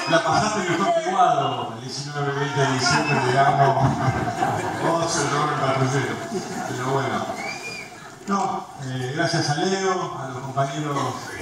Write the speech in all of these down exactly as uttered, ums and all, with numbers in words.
La pasaste mejor que Guado, el diecinueve veinte de diciembre, digamos. Vos el Robert Patrullero. Pero bueno. No, eh, gracias a Leo, a los compañeros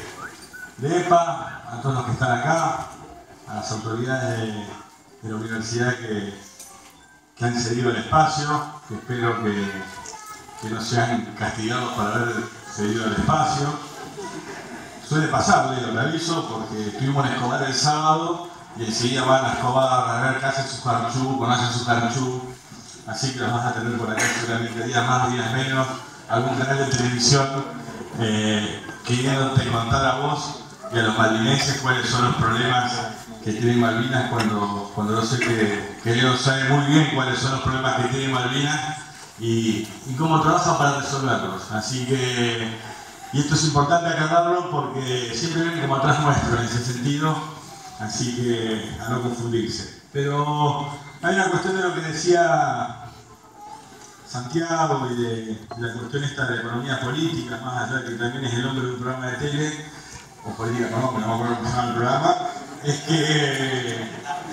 de EPA, a todos los que están acá, a las autoridades de, de la universidad que, que han cedido el espacio, que espero que, que no sean castigados por haber cedido el espacio. Suele pasar, Leo, le aviso, porque estuvimos en Escobar el sábado y enseguida van a Escobar a ver qué hacen sus carchú, conocen sus carchú, así que los vas a tener por acá seguramente días más, días menos, algún canal de televisión eh, queriéndote contar a vos y a los malvinenses cuáles son los problemas que tiene Malvinas, cuando, cuando yo sé que, que Leo sabe muy bien cuáles son los problemas que tiene Malvinas y, y cómo trabaja para resolverlos. Así que, y esto es importante aclararlo porque siempre viene como atrás nuestro en ese sentido, así que a no confundirse. Pero hay una cuestión de lo que decía Santiago y de, de la cuestión esta de economía política, más allá de que también es el hombre de un programa de tele, o política económica, no me acuerdo cómo se llama el programa, es que,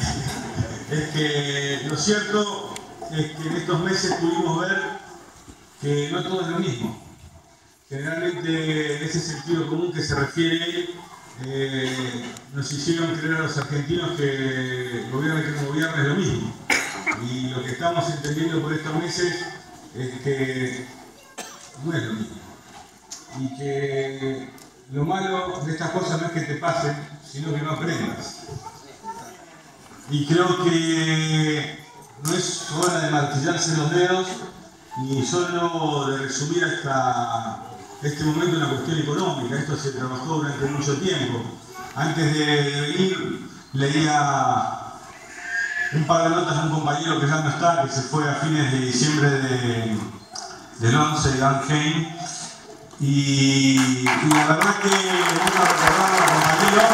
es que lo cierto es que en estos meses pudimos ver que no todo es lo mismo. Generalmente en ese sentido común que se refiere, eh, nos hicieron creer a los argentinos que el gobierno que no gobierna es lo mismo. Y lo que estamos entendiendo por estos meses es que no es lo mismo. Y que lo malo de estas cosas no es que te pasen, sino que no aprendas. Y creo que no es hora de martillarse los dedos, ni solo de resumir hasta este momento una cuestión económica. Esto se trabajó durante mucho tiempo. Antes de venir leía un par de notas de un compañero que ya no está, que se fue a fines de diciembre de, del once, de Dan Heim. Y, y la verdad que me gusta recordar a los compañeros.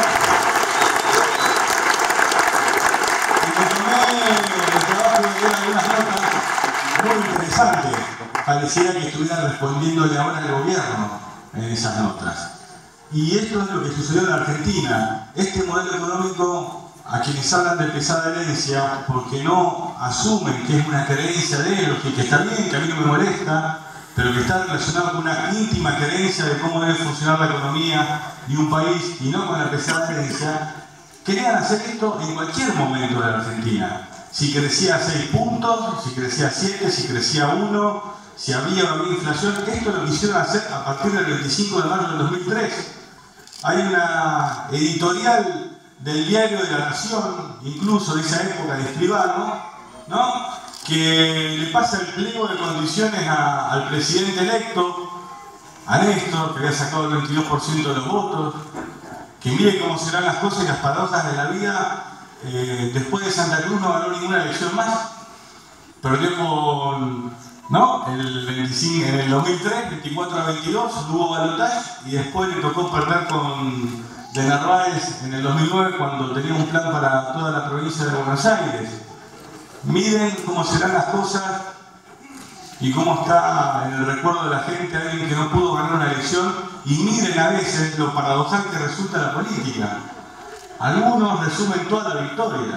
Y me tomé el trabajo de leer algunas notas muy interesantes. Pareciera que estuviera respondiéndole ahora al gobierno en esas notas. Y esto es lo que sucedió en la Argentina. Este modelo económico, a quienes hablan de pesada herencia, porque no asumen que es una creencia de ellos, y que está bien, que a mí no me molesta, pero que está relacionado con una íntima creencia de cómo debe funcionar la economía de un país y no con la pesada herencia, querían hacer esto en cualquier momento de la Argentina. Si crecía seis puntos, si crecía siete, si crecía uno, si había o no había inflación, esto lo quisieron hacer a partir del veinticinco de mayo del dos mil tres. Hay una editorial del diario de la Nación, incluso de esa época de Escribano, ¿no?, que le pasa el pliego de condiciones a, al presidente electo, a Néstor, que había sacado el veintidós por ciento de los votos, que mire cómo serán las cosas y las paradojas de la vida. Eh, después de Santa Cruz no ganó ninguna elección más, perdió con, ¿no?, el veinticinco, en el dos mil tres, veinticuatro a veintidós, hubo balotaje y después le tocó perder con de Narváez en el dos mil nueve cuando tenía un plan para toda la provincia de Buenos Aires. Miren cómo serán las cosas y cómo está en el recuerdo de la gente alguien que no pudo ganar una elección, y miren a veces lo paradojal que resulta la política. Algunos resumen toda la victoria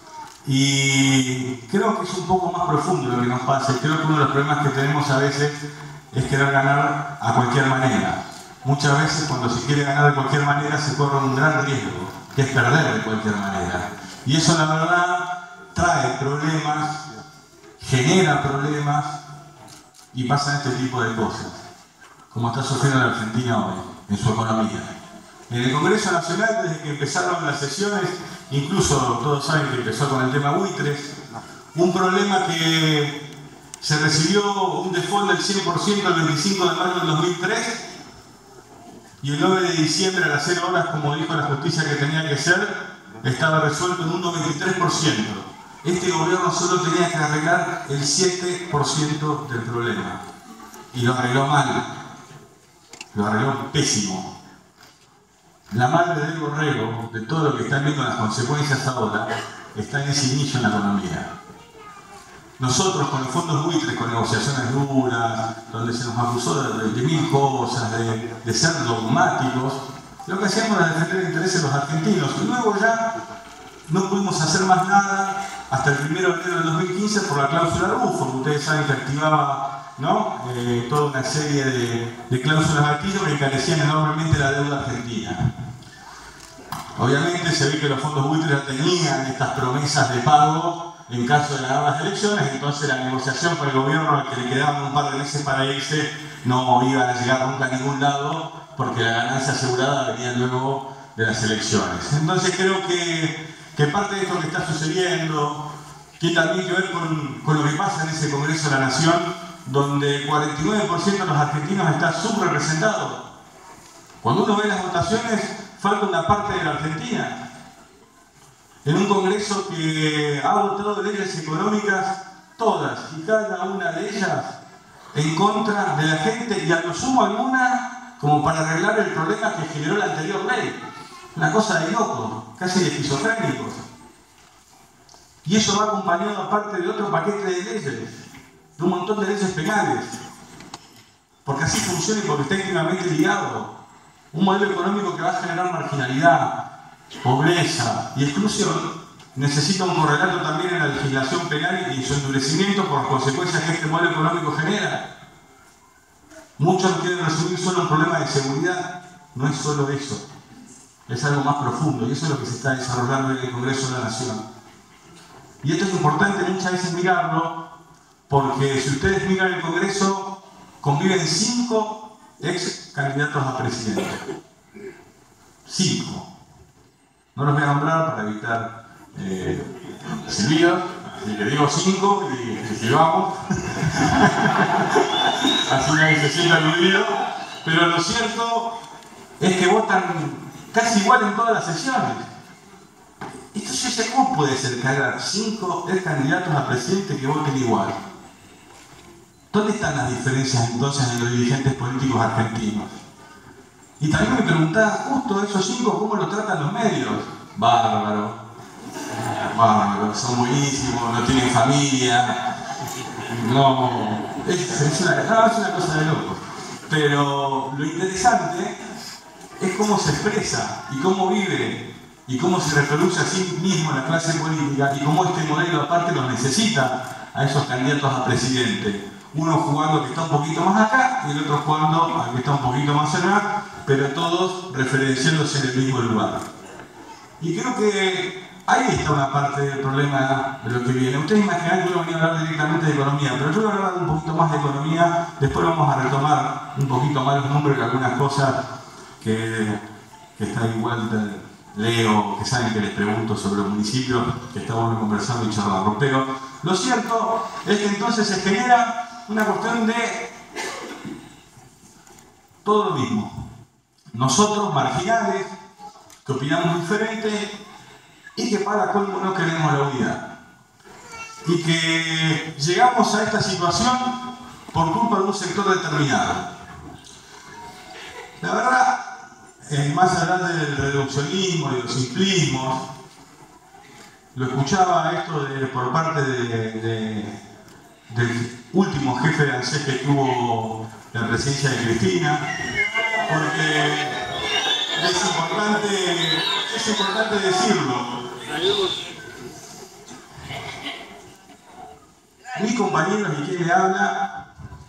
y creo que es un poco más profundo lo que nos pasa. Creo que uno de los problemas que tenemos a veces es querer ganar a cualquier manera. Muchas veces cuando se quiere ganar de cualquier manera se corre un gran riesgo, que es perder de cualquier manera. Y eso la verdad trae problemas, genera problemas y pasan este tipo de cosas, como está sufriendo la Argentina hoy en su economía. En el Congreso Nacional, desde que empezaron las sesiones, incluso todos saben que empezó con el tema buitres, un problema que se recibió un default del cien por ciento el veinticinco de mayo del dos mil tres y el nueve de diciembre a las cero horas, como dijo la justicia que tenía que ser, estaba resuelto en un noventa y tres por ciento. Este gobierno solo tenía que arreglar el siete por ciento del problema. Y lo arregló mal. Lo arregló pésimo. La madre del borrego, de todo lo que están viendo las consecuencias ahora, está en ese inicio en la economía. Nosotros con los fondos buitres, con negociaciones duras, donde se nos acusó de, de mil cosas, de, de ser dogmáticos, lo que hacíamos era defender el interés de los argentinos. Y luego ya no pudimos hacer más nada hasta el primero de enero del dos mil quince por la cláusula Rufo, que ustedes saben que activaba, ¿no? eh, toda una serie de, de cláusulas gatillo que encarecían enormemente la deuda argentina. Obviamente se ve que los fondos buitres tenían estas promesas de pago en caso de ganar las elecciones, entonces la negociación con el gobierno al que le quedaban un par de meses para irse no iban a llegar nunca a ningún lado porque la ganancia asegurada venía luego de las elecciones. Entonces creo que, que parte de esto que está sucediendo tiene también que ver con, con lo que pasa en ese Congreso de la Nación, donde el cuarenta y nueve por ciento de los argentinos está subrepresentado. Cuando uno ve las votaciones, falta una parte de la Argentina. En un Congreso que ha votado leyes económicas, todas y cada una de ellas, en contra de la gente y a lo sumo alguna como para arreglar el problema que generó la anterior ley. Una cosa de loco, casi de esquizofrénicos. Y eso va acompañado aparte de otro paquete de leyes, de un montón de leyes penales. Porque así funciona y porque está íntimamente ligado. Un modelo económico que va a generar marginalidad, pobreza y exclusión necesita un correlato también en la legislación penal y en su endurecimiento por las consecuencias que este modelo económico genera. Muchos quieren resumir solo un problema de seguridad. No es solo eso, es algo más profundo y eso es lo que se está desarrollando en el Congreso de la Nación. Y esto es importante muchas veces mirarlo porque si ustedes miran el Congreso conviven cinco ex candidatos a presidente. Cinco. No los voy a nombrar para evitar eh, silbidos, así que digo cinco y, y silbamos. Así nadie se sienta aludido. Pero lo cierto es que votan casi igual en todas las sesiones. Entonces, ¿cómo puede ser que haya cinco ex candidatos a presidente que voten igual? ¿Dónde están las diferencias entonces en los dirigentes políticos argentinos? Y también me preguntaba, justo esos cinco, ¿cómo lo tratan los medios? Bárbaro, bárbaro, son buenísimos, no tienen familia, no, es, es, una, no, es una cosa de loco. Pero lo interesante es cómo se expresa y cómo vive y cómo se reproduce a sí mismo la clase política y cómo este modelo aparte los necesita a esos candidatos a presidente. Uno jugando que está un poquito más acá y el otro jugando al que está un poquito más acá, pero todos referenciándose en el mismo lugar. Y creo que ahí está una parte del problema de lo que viene. Ustedes imaginan que yo venía a hablar directamente de economía, pero yo voy a hablar un poquito más de economía, después vamos a retomar un poquito más los números y algunas cosas que, que están igual de Leo, que saben que les pregunto sobre los municipios, que estamos conversando y charlando. Pero lo cierto es que entonces se genera una cuestión de todo lo mismo. Nosotros, marginales, que opinamos diferente y que para colmo no queremos la unidad. Y que llegamos a esta situación por culpa de un sector determinado. La verdad, eh, más allá del reduccionismo y de los simplismos, lo escuchaba esto de, por parte de, de, del último jefe de ANSES que tuvo la presidencia de Cristina, porque es importante, es importante decirlo. Mis compañeros y quien le habla,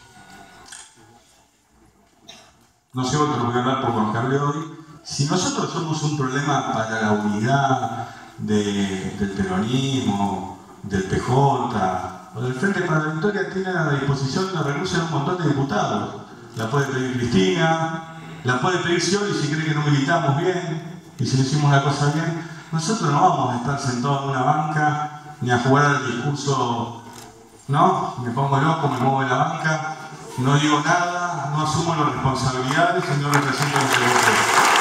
no sé otro, voy a hablar por lo que hablé hoy. Si nosotros somos un problema para la unidad de, del peronismo, del P J o del Frente para la Victoria, tiene a disposición la renuncia de un montón de diputados. La puede pedir Cristina, la puede pedir Scioli si cree que no militamos bien y si no hicimos la cosa bien. Nosotros no vamos a estar sentados en una banca ni a jugar al discurso, ¿no? Me pongo loco, me muevo en la banca, no digo nada, no asumo las responsabilidades y no represento a los europeos.